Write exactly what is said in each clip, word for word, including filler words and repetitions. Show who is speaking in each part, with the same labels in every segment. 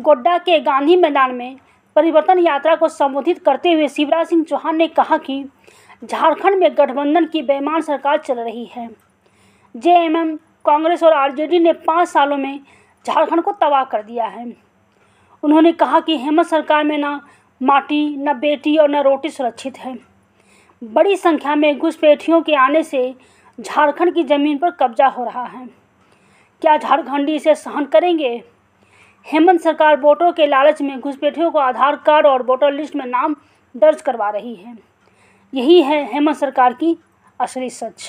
Speaker 1: गोड्डा के गांधी मैदान में परिवर्तन यात्रा को संबोधित करते हुए शिवराज सिंह चौहान ने कहा कि झारखंड में गठबंधन की बेईमान सरकार चल रही है। जेएमएम, कांग्रेस और आरजेडी ने पाँच सालों में झारखंड को तबाह कर दिया है। उन्होंने कहा कि हेमंत सरकार में न माटी, न बेटी और न रोटी सुरक्षित है। बड़ी संख्या में घुसपैठियों के आने से झारखंड की ज़मीन पर कब्जा हो रहा है। क्या झारखंडी इसे सहन करेंगे? हेमंत सरकार वोटों के लालच में घुसपैठियों को आधार कार्ड और वोटर लिस्ट में नाम दर्ज करवा रही है। यही है हेमंत सरकार की असली सच।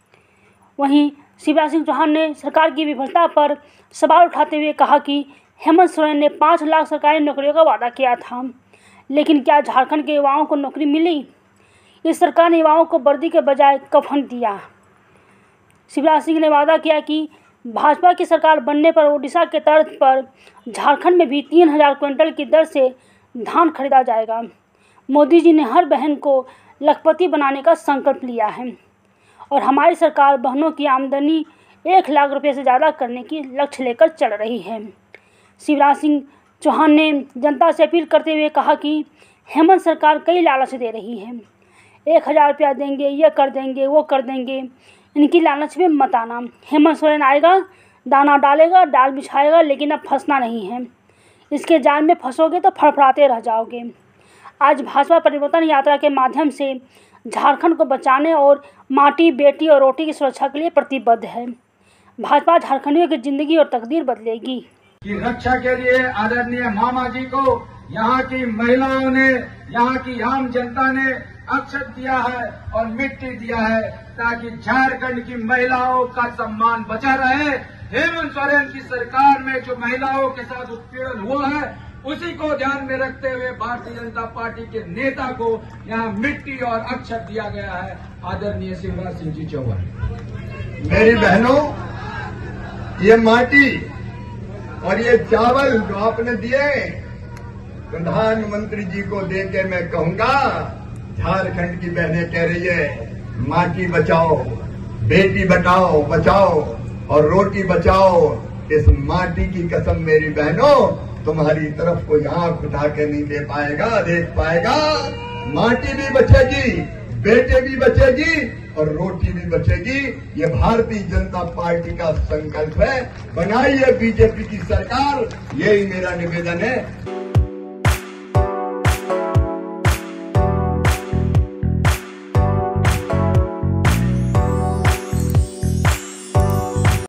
Speaker 1: वहीं शिवराज सिंह चौहान ने सरकार की विफलता पर सवाल उठाते हुए कहा कि हेमंत सोरेन ने पाँच लाख सरकारी नौकरियों का वादा किया था, लेकिन क्या झारखंड के युवाओं को नौकरी मिली? इस सरकार ने युवाओं को वर्दी के बजाय कफन दिया। शिवराज सिंह ने वादा किया कि भाजपा की सरकार बनने पर ओडिशा के तर्ज पर झारखंड में भी तीन हजार क्विंटल की दर से धान खरीदा जाएगा। मोदी जी ने हर बहन को लखपति बनाने का संकल्प लिया है और हमारी सरकार बहनों की आमदनी एक लाख रुपए से ज़्यादा करने की लक्ष्य लेकर चल रही है। शिवराज सिंह चौहान ने जनता से अपील करते हुए कहा कि हेमंत सरकार कई लालच दे रही है। एक हज़ार रुपया देंगे, ये कर देंगे, वो कर देंगे। इनकी लालच में मत आना। हेमंत सोरेन आएगा, दाना डालेगा, डाल बिछाएगा, लेकिन अब फंसना नहीं है। इसके जाल में फंसोगे तो फड़फड़ाते रह जाओगे। आज भाजपा परिवर्तन यात्रा के माध्यम से झारखंड को बचाने और माटी, बेटी और रोटी की सुरक्षा के लिए प्रतिबद्ध है। भाजपा झारखंडियों की जिंदगी और तकदीर बदलेगी।
Speaker 2: की रक्षा के लिए आदरणीय मामा जी को यहाँ की महिलाओं ने, यहाँ की आम जनता ने अक्षत दिया है और मिट्टी दिया है, ताकि झारखंड की महिलाओं का सम्मान बचा रहे। हेमंत सोरेन की सरकार में जो महिलाओं के साथ उत्पीड़न हुआ है, उसी को ध्यान में रखते हुए भारतीय जनता पार्टी के नेता को यहाँ मिट्टी और अक्षत दिया गया है। आदरणीय शिवराज सिंह जी चौहान।
Speaker 3: मेरी बहनों, ये माटी और ये चावल जो आपने दिए, प्रधानमंत्री जी को देके मैं कहूंगा, झारखंड की बहनें कह रही है माटी बचाओ, बेटी बचाओ बचाओ और रोटी बचाओ। इस माटी की कसम मेरी बहनों, तुम्हारी तरफ कोई आंख उठा के नहीं दे पाएगा, देख पाएगा। माटी भी बचेगी, बेटे भी बचेगी और रोटी भी बचेगी। ये भारतीय जनता पार्टी का संकल्प है। बनाइए बीजेपी की सरकार, यही मेरा निवेदन है।